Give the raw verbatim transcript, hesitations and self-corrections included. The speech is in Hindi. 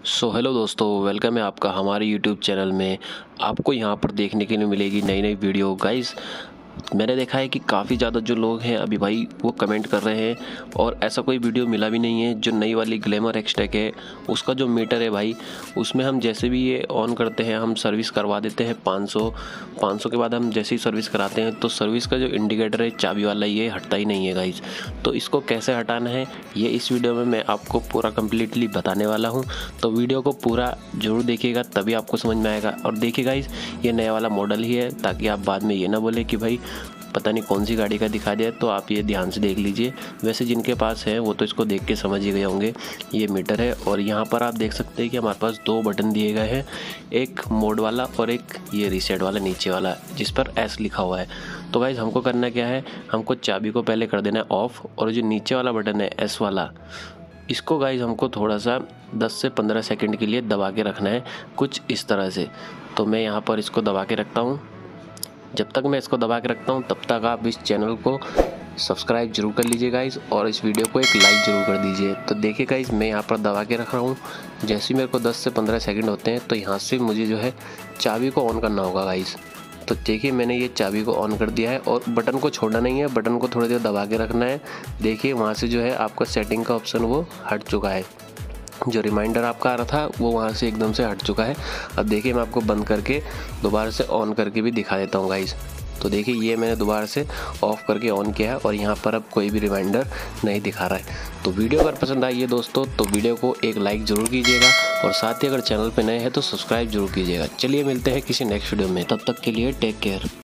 सो हेलो दोस्तों, वेलकम है आपका हमारे यूट्यूब चैनल में। आपको यहाँ पर देखने के लिए मिलेगी नई नई वीडियो। गाइस, मैंने देखा है कि काफ़ी ज़्यादा जो लोग हैं अभी भाई वो कमेंट कर रहे हैं और ऐसा कोई वीडियो मिला भी नहीं है। जो नई वाली ग्लैमर एक्सटेक है उसका जो मीटर है भाई, उसमें हम जैसे भी ये ऑन करते हैं हम सर्विस करवा देते हैं पाँच सौ पाँच सौ के बाद हम जैसे ही सर्विस कराते हैं तो सर्विस का जो इंडिकेटर है चाबी वाला ये हटता ही नहीं है गाइस। तो इसको कैसे हटाना है ये इस वीडियो में मैं आपको पूरा कम्प्लीटली बताने वाला हूँ। तो वीडियो को पूरा जरूर देखिएगा तभी आपको समझ में आएगा। और देखिए गाइस, ये नया वाला मॉडल ही है ताकि आप बाद में ये ना बोले कि भाई पता नहीं कौन सी गाड़ी का दिखा दिया। तो आप ये ध्यान से देख लीजिए। वैसे जिनके पास है वो तो इसको देख के समझ ही गए होंगे। ये मीटर है और यहाँ पर आप देख सकते हैं कि हमारे पास दो बटन दिए गए हैं, एक मोड वाला और एक ये रीसेट वाला नीचे वाला जिस पर एस लिखा हुआ है। तो गाइस, हमको करना क्या है, हमको चाबी को पहले कर देना है ऑफ और जो नीचे वाला बटन है एस वाला, इसको गाइस हमको थोड़ा सा दस से पंद्रह सेकंड के लिए दबा के रखना है कुछ इस तरह से। तो मैं यहाँ पर इसको दबा के रखता हूँ। जब तक मैं इसको दबा के रखता हूँ तब तक आप इस चैनल को सब्सक्राइब जरूर कर लीजिए गाइस और इस वीडियो को एक लाइक ज़रूर कर दीजिए। तो देखिए गाइस, मैं यहाँ पर दबा के रख रहा हूँ। जैसे ही मेरे को दस से पंद्रह सेकंड होते हैं तो यहाँ से मुझे जो है चाबी को ऑन करना होगा गाइस। तो देखिए, मैंने ये चाबी को ऑन कर दिया है और बटन को छोड़ना नहीं है, बटन को थोड़ी देर दबा के रखना है। देखिए वहाँ से जो है आपका सेटिंग का ऑप्शन वो हट चुका है। जो रिमाइंडर आपका आ रहा था वो वहाँ से एकदम से हट चुका है। अब देखिए, मैं आपको बंद करके दोबारा से ऑन करके भी दिखा देता हूँ गाइस। तो देखिए, ये मैंने दोबारा से ऑफ करके ऑन किया है और यहाँ पर अब कोई भी रिमाइंडर नहीं दिखा रहा है। तो वीडियो अगर पसंद आई है दोस्तों तो वीडियो को एक लाइक ज़रूर कीजिएगा और साथ ही अगर चैनल पर नए हैं तो सब्सक्राइब जरूर कीजिएगा। चलिए मिलते हैं किसी नेक्स्ट वीडियो में, तब तक के लिए टेक केयर।